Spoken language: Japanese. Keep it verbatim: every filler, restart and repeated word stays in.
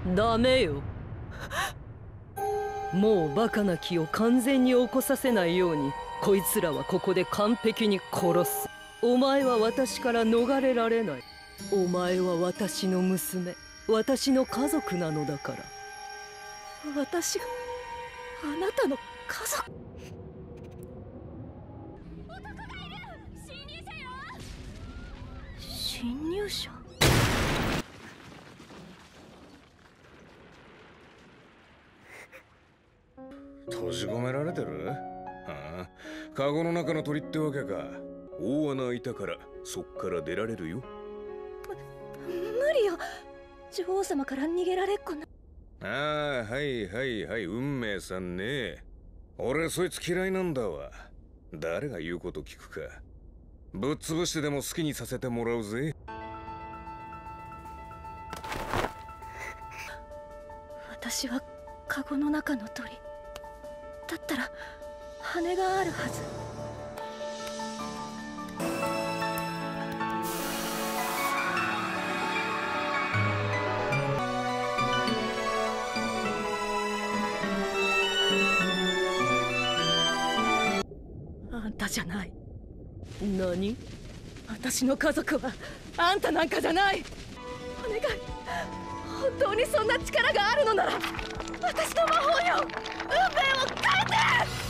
ダメよ。もうバカな気を完全に起こさせないように、こいつらはここで完璧に殺す。お前は私から逃れられない。お前は私の娘、私の家族なのだから。 私があなたの家族。 男がいる。侵入者よ。 侵入者。 閉じ込められてる？はあ、カゴの中の鳥ってわけか。大穴開いたからそっから出られるよ。 無理よ。女王様から逃げられっこな。 ああ、はいはいはい、運命さんね。俺そいつ嫌いなんだわ。誰が言うこと聞くか。ぶっ潰してでも好きにさせてもらうぜ。 私はカゴの中の鳥だったら羽があるはず。あんたじゃない。 何？ 私の家族はあんたなんかじゃない。お願い、本当にそんな力があるのなら私の魔法よ、運命を変えて。